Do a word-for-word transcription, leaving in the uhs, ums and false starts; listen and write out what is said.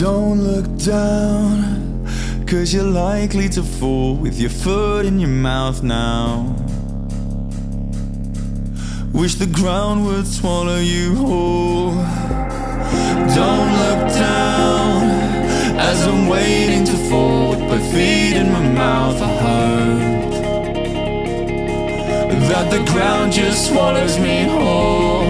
Don't look down, 'cause you're likely to fall with your foot in your mouth now. Wish the ground would swallow you whole. Don't look down, as I'm waiting to fall with both feet in my mouth. I hope that the ground just swallows me whole.